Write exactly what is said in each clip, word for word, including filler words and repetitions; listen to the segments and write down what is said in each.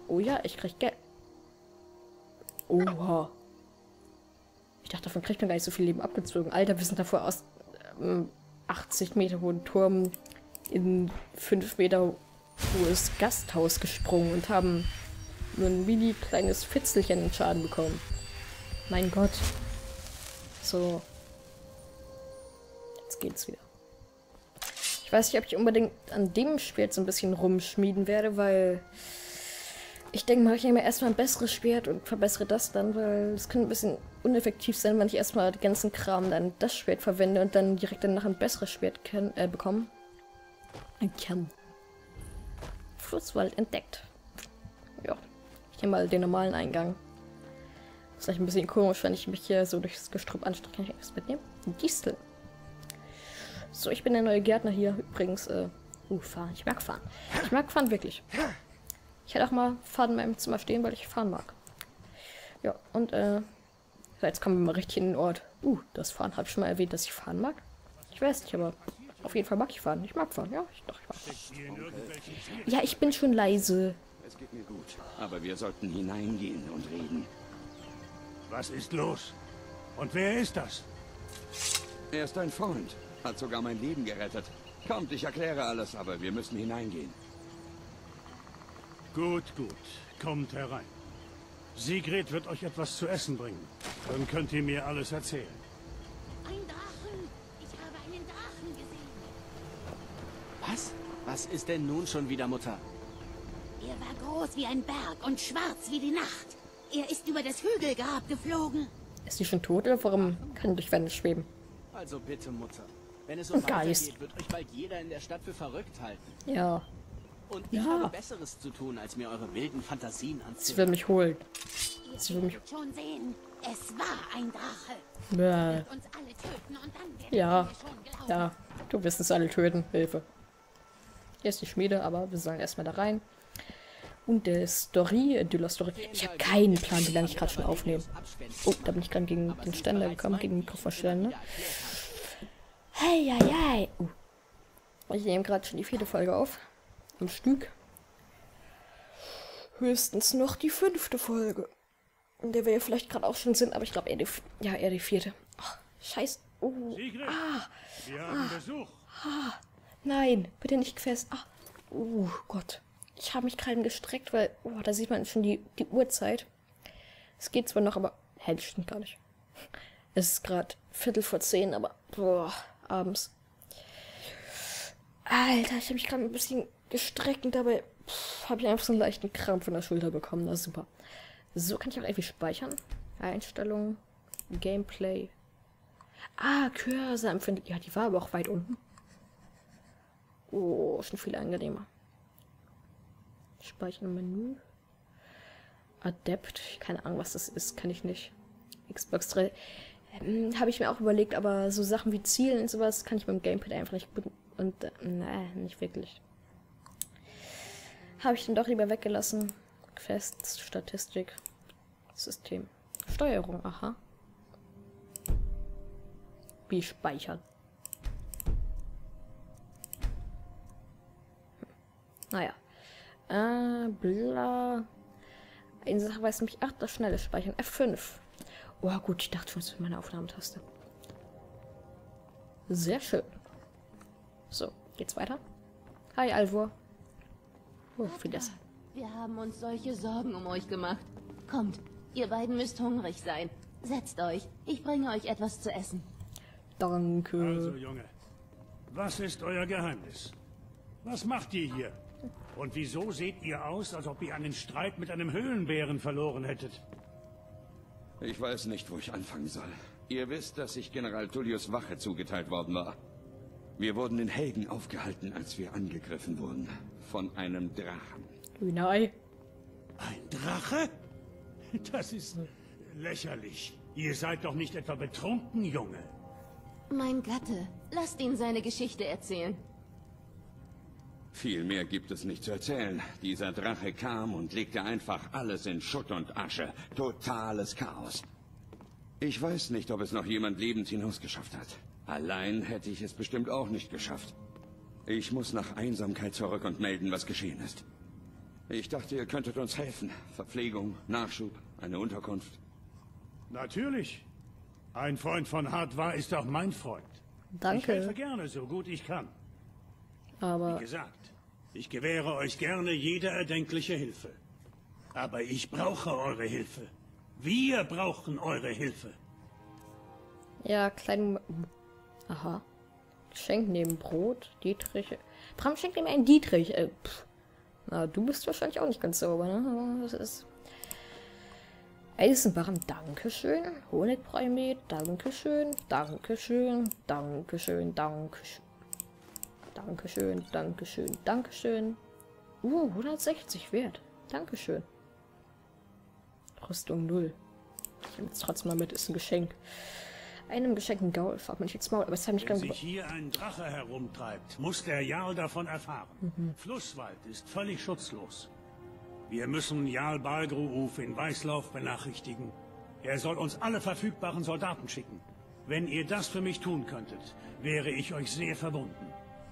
Oh ja, ich krieg Geld. Oha. Ich dachte, davon kriegt man gar nicht so viel Leben abgezogen. Alter, wir sind davor aus ähm, achtzig Meter hohen Turm in fünf Meter hohes Gasthaus gesprungen und haben nur ein mini kleines Fitzelchen in Schaden bekommen. Mein Gott. So. Jetzt geht's wieder. Ich weiß nicht, ob ich unbedingt an dem Schwert so ein bisschen rumschmieden werde, weil ich denke mal, ich nehme erstmal ein besseres Schwert und verbessere das dann, weil es könnte ein bisschen uneffektiv sein, wenn ich erstmal den ganzen Kram dann das Schwert verwende und dann direkt danach ein besseres Schwert kann, äh, bekommen. Kann. Flusswald entdeckt. Ja. Ich nehme mal den normalen Eingang. Das ist vielleicht ein bisschen komisch, wenn ich mich hier so durchs Gestrüpp anstrecke. Kann ich etwas mitnehmen? Ein Distel. So, ich bin der neue Gärtner hier. Übrigens, äh, uh, fahren. Ich mag fahren. Ich mag fahren wirklich. Ich hätte auch mal Fahren in meinem Zimmer stehen, weil ich fahren mag. Ja, und, äh, jetzt kommen wir mal richtig in den Ort. Uh, das Fahren habe ich schon mal erwähnt, dass ich fahren mag. Ich weiß nicht, aber auf jeden Fall mag ich fahren. Ich mag fahren, ja. Ich, doch, ich mag fahren. Ja, ich bin schon leise. Es geht mir gut, aber wir sollten hineingehen und reden. Was ist los? Und wer ist das? Er ist ein Freund, hat sogar mein Leben gerettet. Kommt, ich erkläre alles, aber wir müssen hineingehen. Gut, gut. Kommt herein. Sigrid wird euch etwas zu essen bringen. Dann könnt ihr mir alles erzählen. Ein Drachen! Ich habe einen Drachen gesehen. Was? Was ist denn nun schon wieder, Mutter? Er war groß wie ein Berg und schwarz wie die Nacht. Er ist über das Hügelgrab geflogen. Ist sie schon tot oder warum kann durch Wände schweben? Also bitte, Mutter. Wenn es so Und Geist. weitergeht, wird euch bald jeder in der Stadt für verrückt halten. Ja. Und ich Ja. habe Besseres zu tun, als mir eure wilden Fantasien Sie will anzuhören. mich holen. Ihr Sie will mich... werdet schon sehen. Es war ein Drache. Bäh. Er wird uns alle töten und dann werdet Ja. ihr mir schon glauben. Ja, du wirst uns alle töten. Hilfe. Hier ist die Schmiede, aber wir sollen erstmal da rein. Und der Story, de la Story. Ich habe keinen Plan, wie lange ich gerade schon aufnehme. Oh, da bin ich gerade gegen den Ständer gekommen, gegen den Mikrofonständer. Hey, ja, ja. Uh. Ich nehme gerade schon die vierte Folge auf. Am Stück. Höchstens noch die fünfte Folge. In der wir ja vielleicht gerade auch schon sind, aber ich glaube eher die, ja, eher die vierte. Ach, scheiße. Oh, Sigrid, ah, wir haben Besuch. ah, nein, bitte nicht fest. Ah, oh Gott. Ich habe mich gerade gestreckt, weil, oh, da sieht man schon die, die Uhrzeit. Es geht zwar noch, aber, hä, das stimmt gar nicht. Es ist gerade Viertel vor zehn, aber, boah, abends. Alter, ich habe mich gerade ein bisschen gestreckt und dabei habe ich einfach so einen leichten Krampf von der Schulter bekommen. Das ist super. So kann ich auch irgendwie speichern. Einstellungen, Gameplay. Ah, Cursor-Empfindung. Ja, die war aber auch weit unten. Oh, schon viel angenehmer. Speichern Menü. Adept. Keine Ahnung, was das ist. Kann ich nicht. Xbox drei. Ähm, habe ich mir auch überlegt, aber so Sachen wie Zielen und sowas kann ich beim Gamepad einfach nicht gut. Und, äh, ne, nicht wirklich. Habe ich dann doch lieber weggelassen. Quest, Statistik, System. Steuerung, aha. Wie speichern. Naja. Äh, bla. Eine Sache weiß mich. Ach, das schnelle Speichern. F fünf. Oh, gut, ich dachte schon, das ist meine Aufnahmetaste. Sehr schön. So, geht's weiter? Hi, Alvor. Oh, viel das. Wir haben uns solche Sorgen um euch gemacht. Kommt, ihr beiden müsst hungrig sein. Setzt euch. Ich bringe euch etwas zu essen. Danke. Also, Junge, was ist euer Geheimnis? Was macht ihr hier? Und wieso seht ihr aus, als ob ihr einen Streit mit einem Höhlenbären verloren hättet? Ich weiß nicht, wo ich anfangen soll. Ihr wisst, dass ich General Tullius Wache zugeteilt worden war. Wir wurden in Helgen aufgehalten, als wir angegriffen wurden. Von einem Drachen. Hühnerei. Ein Drache? Das ist lächerlich. Ihr seid doch nicht etwa betrunken, Junge. Mein Gatte, lasst ihn seine Geschichte erzählen. Viel mehr gibt es nicht zu erzählen. Dieser Drache kam und legte einfach alles in Schutt und Asche. Totales Chaos. Ich weiß nicht, ob es noch jemand lebend hinausgeschafft hat. Allein hätte ich es bestimmt auch nicht geschafft. Ich muss nach Einsamkeit zurück und melden, was geschehen ist. Ich dachte, ihr könntet uns helfen. Verpflegung, Nachschub, eine Unterkunft. Natürlich. Ein Freund von Hardwar ist auch mein Freund. Danke. Ich helfe gerne, so gut ich kann. Aber Wie gesagt, ich gewähre euch gerne jede erdenkliche Hilfe. Aber ich brauche eure Hilfe. Wir brauchen eure Hilfe. ja, kleinen... Aha. Geschenk neben Brot, Dietrich... Bram schenkt ihm einen Dietrich. Äh, pff. Na, du bist wahrscheinlich auch nicht ganz sauber, ne? Aber das ist... Eisenbarren, Dankeschön. Honigbrei, Dankeschön. Dankeschön. Dankeschön. Dankeschön. Dankeschön. Dankeschön. Dankeschön. Uh, hundertsechzig wert. Dankeschön. Rüstung null. Ich nehme jetzt trotzdem mal mit, ist ein Geschenk. Einem geschenkten Gaul fragt man nicht ins Maul, aber es hat nicht Wenn ganz... sich hier ein Drache herumtreibt, muss der Jarl davon erfahren. Mhm. Flusswald ist völlig schutzlos. Wir müssen Jarl Balgruuf in Weißlauf benachrichtigen. Er soll uns alle verfügbaren Soldaten schicken. Wenn ihr das für mich tun könntet, wäre ich euch sehr verbunden.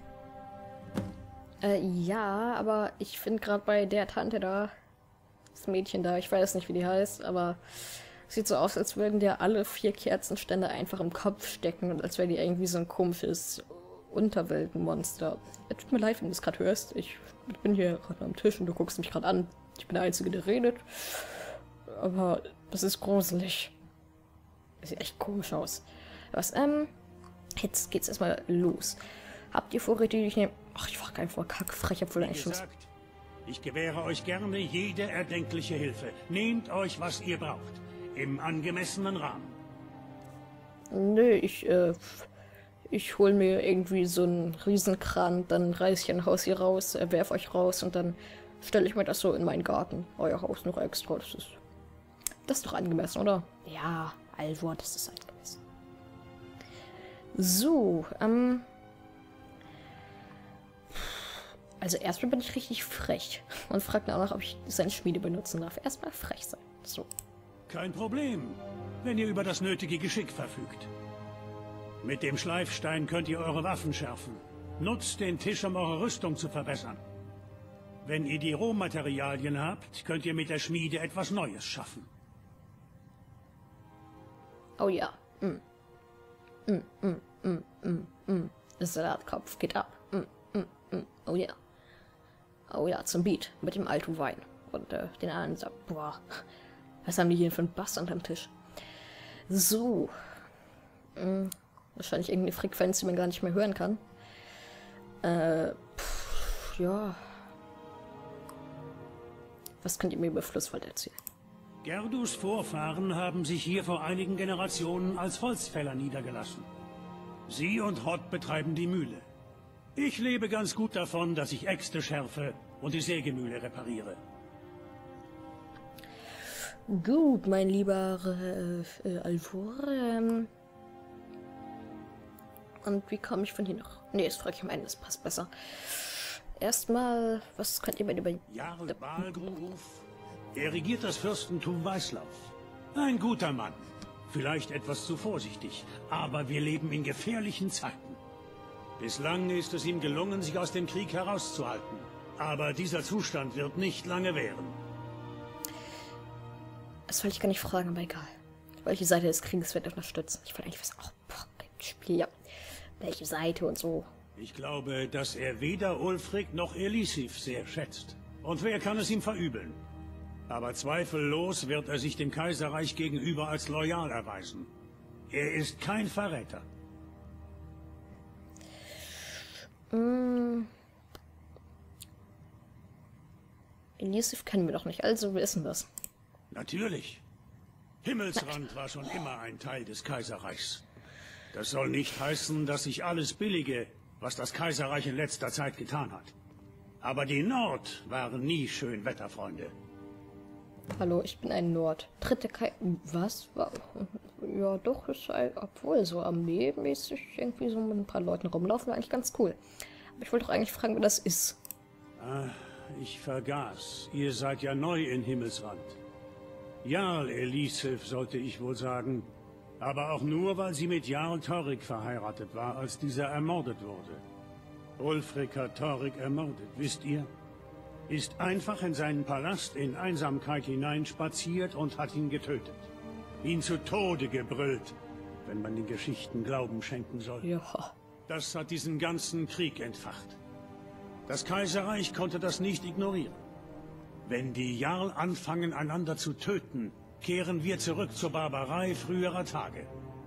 Äh, ja, aber ich finde gerade bei der Tante da, das Mädchen da, ich weiß nicht, wie die heißt, aber sieht so aus, als würden dir alle vier Kerzenstände einfach im Kopf stecken und als wäre die irgendwie so ein komisches Unterweltenmonster. Es tut mir leid, wenn du es gerade hörst. Ich bin hier gerade am Tisch und du guckst mich gerade an. Ich bin der Einzige, der redet. Aber das ist gruselig. Das sieht echt komisch aus. Was, ähm, jetzt geht's erstmal los. Habt ihr Vorräte, die ich nehme? Ach, ich frage einfach kackfrech, obwohl Wie eigentlich schon... gesagt, ich gewähre euch gerne jede erdenkliche Hilfe. Nehmt euch, was ihr braucht. Im angemessenen Rahmen. Nö, ich, äh, ich hol mir irgendwie so einen Riesenkran, dann reiß ich ein Haus hier raus, äh, werf euch raus und dann stelle ich mir das so in meinen Garten. Euer Haus noch extra, das ist... Das ist doch angemessen, oder? Ja, Alvor, das ist angemessen. So, ähm... Also erstmal bin ich richtig frech und frage danach, ob ich seine Schmiede benutzen darf. Erstmal frech sein. So. Kein Problem, wenn ihr über das nötige Geschick verfügt. Mit dem Schleifstein könnt ihr eure Waffen schärfen. Nutzt den Tisch, um eure Rüstung zu verbessern. Wenn ihr die Rohmaterialien habt, könnt ihr mit der Schmiede etwas Neues schaffen. Oh ja. Mm. Mm, mm, mm, mm, mm. Der Salatkopf geht ab. Mm, mm, mm. Oh ja. Oh ja, zum Beat. Mit dem alten Wein. Und äh, den anderen sagt, boah, was haben die hier für einen Bass unterm Tisch? So. Hm, wahrscheinlich irgendeine Frequenz, die man gar nicht mehr hören kann. Äh, pff, ja. Was könnt ihr mir über Flusswald erzählen? Gerdus Vorfahren haben sich hier vor einigen Generationen als Holzfäller niedergelassen. Sie und Hott betreiben die Mühle. Ich lebe ganz gut davon, dass ich Äxte schärfe und die Sägemühle repariere. Gut, mein lieber äh, äh, Alvor. Ähm, und wie komme ich von hier noch? Ne, das frage ich am Ende, das passt besser. Erstmal, was könnt ihr mir über... Jarl Balgruuf. Er regiert das Fürstentum Weißlauf. Ein guter Mann. Vielleicht etwas zu vorsichtig, aber wir leben in gefährlichen Zeiten. Bislang ist es ihm gelungen, sich aus dem Krieg herauszuhalten. Aber dieser Zustand wird nicht lange währen. Das wollte ich gar nicht fragen, aber egal. Welche Seite des Krieges wird unterstützen? Ich wollte eigentlich wissen, auch boah, Spiel, ja. Welche Seite und so. Ich glaube, dass er weder Ulfric noch Elisif sehr schätzt. Und wer kann es ihm verübeln? Aber zweifellos wird er sich dem Kaiserreich gegenüber als loyal erweisen. Er ist kein Verräter. Mm. Elisif kennen wir doch nicht, also wir wissen das. Natürlich. Himmelsrand war schon immer ein Teil des Kaiserreichs. Das soll nicht heißen, dass ich alles billige, was das Kaiserreich in letzter Zeit getan hat. Aber die Nord waren nie Schönwetterfreunde. Hallo, ich bin ein Nord. Dritte Kai... Was? Ja, doch, ist ein, obwohl so armeemäßig irgendwie so mit ein paar Leuten rumlaufen, eigentlich ganz cool. Aber ich wollte doch eigentlich fragen, wer das ist. Ah, ich vergaß. Ihr seid ja neu in Himmelsrand. Jarl Elisif, sollte ich wohl sagen. Aber auch nur, weil sie mit Jarl Torrik verheiratet war, als dieser ermordet wurde. Ulfric hat Torrik ermordet, wisst ihr? ist einfach in seinen Palast in Einsamkeit hineinspaziert und hat ihn getötet. Ihn zu Tode gebrüllt, wenn man den Geschichten Glauben schenken soll. Ja. Das hat diesen ganzen Krieg entfacht. Das Kaiserreich konnte das nicht ignorieren. Wenn die Jarl anfangen, einander zu töten, kehren wir zurück zur Barbarei früherer Tage.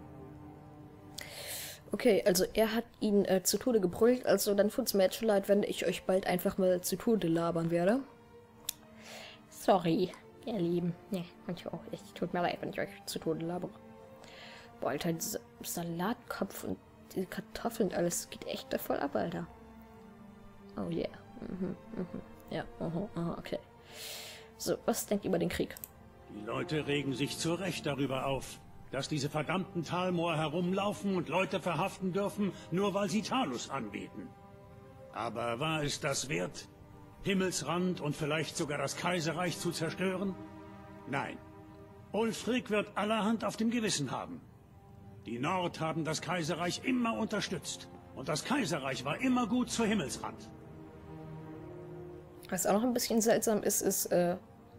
Okay, also er hat ihn äh, zu Tode gebrüllt, also dann tut's mir jetzt schon leid, wenn ich euch bald einfach mal zu Tode labern werde. Sorry, ihr Lieben. Ne, manchmal auch echt. Tut mir leid, wenn ich euch zu Tode labere. Boah, Alter, dieser Salatkopf und die Kartoffeln und alles geht echt da voll ab, Alter. Oh yeah. Mhm, mhm. Ja, aha, aha, okay. So, was denkt ihr über den Krieg? Die Leute regen sich zu Recht darüber auf, dass diese verdammten Talmoor herumlaufen und Leute verhaften dürfen, nur weil sie Talus anbeten. Aber war es das wert, Himmelsrand und vielleicht sogar das Kaiserreich zu zerstören? Nein. Ulfric wird allerhand auf dem Gewissen haben. Die Nord haben das Kaiserreich immer unterstützt. Und das Kaiserreich war immer gut zu Himmelsrand. Was auch noch ein bisschen seltsam ist, ist äh,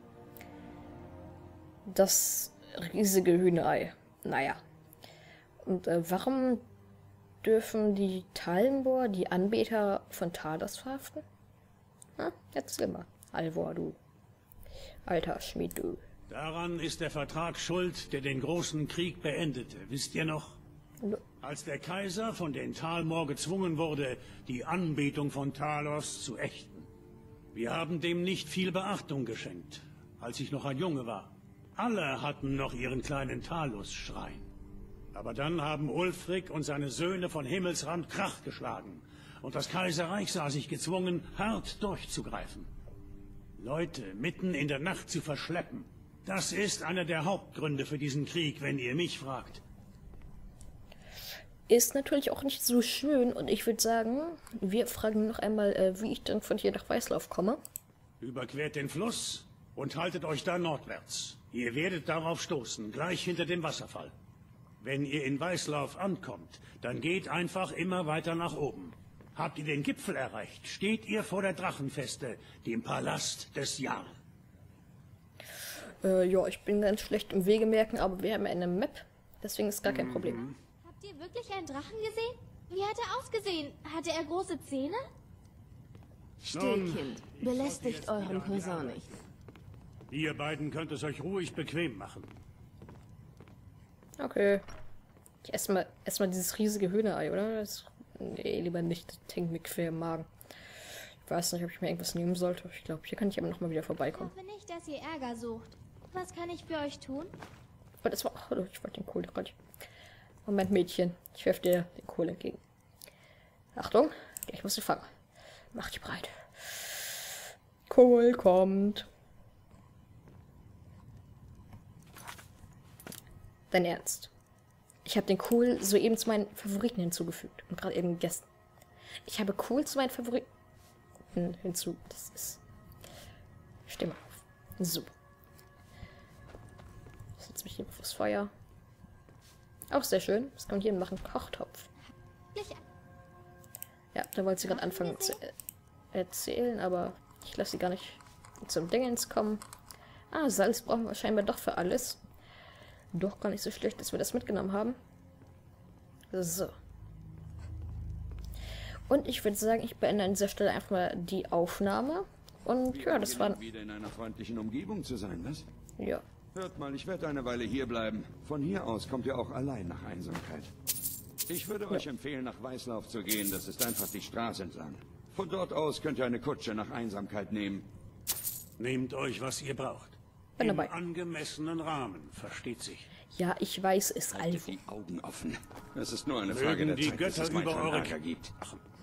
das riesige Hühnerei. Naja. Und äh, warum dürfen die Talmoor die Anbeter von Talos verhaften? Hm? Erzähl mal, Alvor, du alter Schmied, du. Daran ist der Vertrag schuld, der den großen Krieg beendete. Wisst ihr noch? No. Als der Kaiser von den Talmoor gezwungen wurde, die Anbetung von Talos zu ächten. Wir haben dem nicht viel Beachtung geschenkt, als ich noch ein Junge war. Alle hatten noch ihren kleinen Talos-Schrein. Aber dann haben Ulfric und seine Söhne von Himmelsrand Krach geschlagen. Und das Kaiserreich sah sich gezwungen, hart durchzugreifen. Leute mitten in der Nacht zu verschleppen, das ist einer der Hauptgründe für diesen Krieg, wenn ihr mich fragt. Ist natürlich auch nicht so schön und ich würde sagen, wir fragen noch einmal, äh, wie ich dann von hier nach Weißlauf komme. Überquert den Fluss und haltet euch da nordwärts. Ihr werdet darauf stoßen, gleich hinter dem Wasserfall. Wenn ihr in Weißlauf ankommt, dann geht einfach immer weiter nach oben. Habt ihr den Gipfel erreicht, steht ihr vor der Drachenfeste, dem Palast des Jarl. Äh, ja, ich bin ganz schlecht im Wegemerken, aber wir haben eine Map, deswegen ist gar kein Mhm. Problem. Habt ihr wirklich einen Drachen gesehen? Wie hat er ausgesehen? Hatte er große Zähne? Still, Nun, Kind. Belästigt euren Cousin nicht. Ihr beiden könnt es euch ruhig bequem machen. Okay. Ich esse mal, ess mal dieses riesige Hühnerei, oder? Das, nee, lieber nicht. Das hängt mir quer im Magen. Ich weiß nicht, ob ich mir irgendwas nehmen sollte. Ich glaube, hier kann ich aber noch mal wieder Ich vorbeikommen. hoffe nicht, dass ihr Ärger sucht. Was kann ich für euch tun? Oh, das war... Oh, ich wollte den Kohl gerade. Moment, Mädchen. Ich werfe dir den Kohl entgegen. Achtung, gleich musst du fangen. Mach dich breit. Kohl kommt. Dein Ernst? Ich habe den Kohl soeben zu meinen Favoriten hinzugefügt und gerade eben gegessen. Ich habe Kohl zu meinen Favoriten hinzu. Das ist... Steh mal auf. So. Ich setze mich hier auf das Feuer. Auch sehr schön. Was kann man hier machen? Kochtopf. Ja, da wollte sie gerade anfangen zu erzählen, aber ich lasse sie gar nicht zum Dingens kommen. Ah, Salz brauchen wir scheinbar doch für alles. Doch gar nicht so schlecht, dass wir das mitgenommen haben. So. Und ich würde sagen, ich beende an dieser Stelle einfach mal die Aufnahme. Und ja, das war... wieder in einer freundlichen Umgebung zu sein, was? Ja. Hört mal, ich werde eine Weile hier bleiben. Von hier aus kommt ihr auch allein nach Einsamkeit. Ich würde euch empfehlen, nach Weißlauf zu gehen. Das ist einfach die Straße entlang. Von dort aus könnt ihr eine Kutsche nach Einsamkeit nehmen. Nehmt euch, was ihr braucht. Bin Im dabei. angemessenen Rahmen, versteht sich. Ja, ich weiß es, Haltet Alvo. die Augen offen. Es ist nur eine Frage Mögen der die Zeit, bis Götter es über weiteren eure Ärger K- gibt.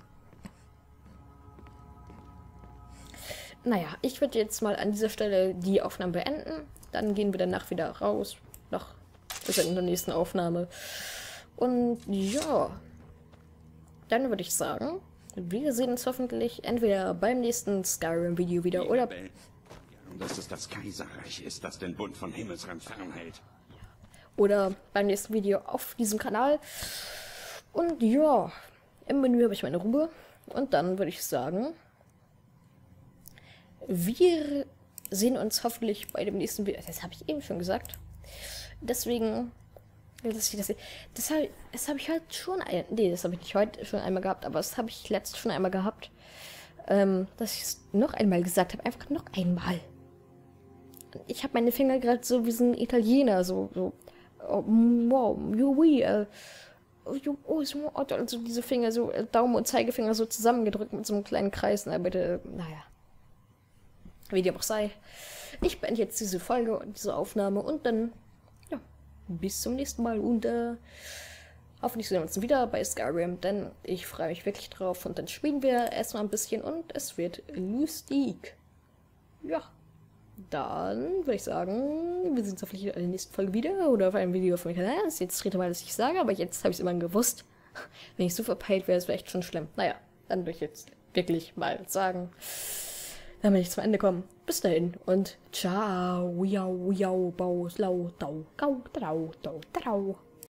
Naja, ich würde jetzt mal an dieser Stelle die Aufnahme beenden. Dann gehen wir danach wieder raus. Noch bis in der nächsten Aufnahme. Und ja, dann würde ich sagen, wir sehen uns hoffentlich entweder beim nächsten Skyrim-Video wieder oder, Dass es das Kaiserreich ist, das den Bund von Himmelsrand fernhält. oder beim nächsten Video auf diesem Kanal. Und ja, im Menü habe ich meine Ruhe. Und dann würde ich sagen, wir sehen uns hoffentlich bei dem nächsten Video. Das habe ich eben schon gesagt. Deswegen, das, das, das habe das hab ich halt schon ein, nee, das habe ich nicht heute schon einmal gehabt, aber das habe ich letztens schon einmal gehabt, ähm, dass ich es noch einmal gesagt habe, einfach noch einmal. Ich habe meine Finger gerade so wie so ein Italiener, so, so, oh, wow, oui, äh, oh, so, also diese Finger, so Daumen und Zeigefinger so zusammengedrückt mit so einem kleinen Kreis, na bitte, naja. Wie dem auch sei. Ich beende jetzt diese Folge und diese Aufnahme und dann, ja, bis zum nächsten Mal und äh, hoffentlich sehen wir uns wieder bei Skyrim, denn ich freue mich wirklich drauf und dann spielen wir erstmal ein bisschen und es wird lustig. Ja, dann würde ich sagen, wir sehen uns hoffentlich in der nächsten Folge wieder oder auf einem Video auf meinem Kanal. Das ist jetzt das dritte Mal, dass ich sage, aber jetzt habe ich es immer gewusst. Wenn ich so verpeilt wäre, wäre echt schon schlimm. Naja, dann würde ich jetzt wirklich mal sagen, damit ich zum Ende komme. Bis dahin und ciao, jau, jau, bau, lau, dau, gau, trau, dau, trau.